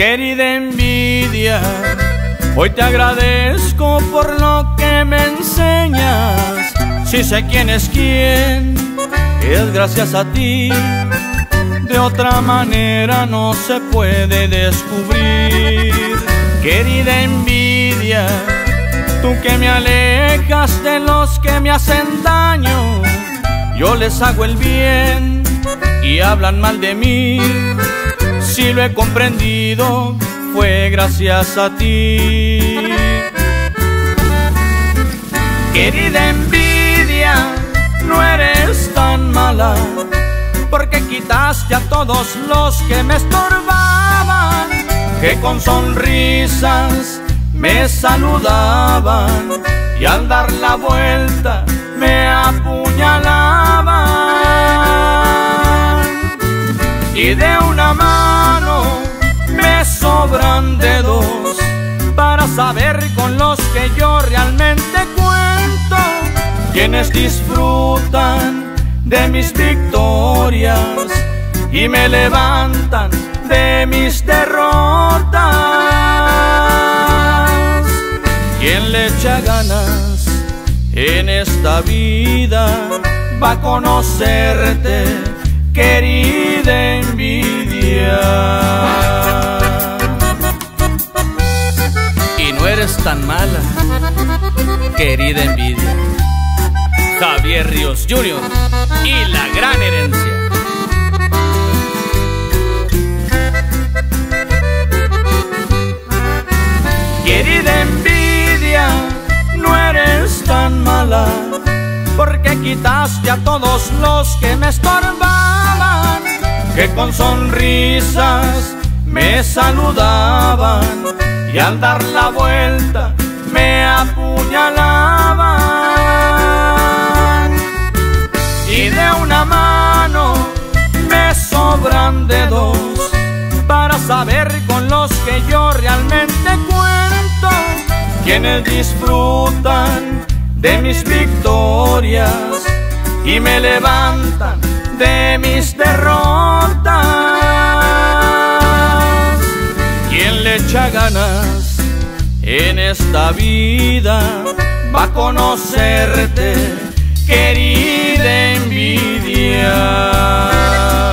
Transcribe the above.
Querida envidia, hoy te agradezco por lo que me enseñas. Si sé quién es quién, es gracias a ti. De otra manera no se puede descubrir. Querida envidia, tú que me alejas de los que me hacen daño, yo les hago el bien y hablan mal de mí. Si lo he comprendido, fue gracias a ti. Querida envidia, no eres tan mala, porque quitaste a todos los que me estorbaban, que con sonrisas me saludaban y al dar la vuelta me apuñalaban. Y de una mano me sobran dedos para saber con los que yo realmente cuento, quienes disfrutan de mis victorias y me levantan de mis derrotas. Quien le echa ganas en esta vida va a conocerte, querida envidia. Y no eres tan mala, querida envidia. Javier Ríos Jr. y la gran herencia. Querida envidia, no eres tan mala, porque quitaste a todos los que me estorbaban, que con sonrisas me saludaban y al dar la vuelta me apuñalaban. Y de una mano me sobran dedos para saber con los que yo realmente cuento, quienes disfrutan de mis victorias y me levantan de mis derrotas. Quien le echa ganas en esta vida va a conocerte, querida envidia.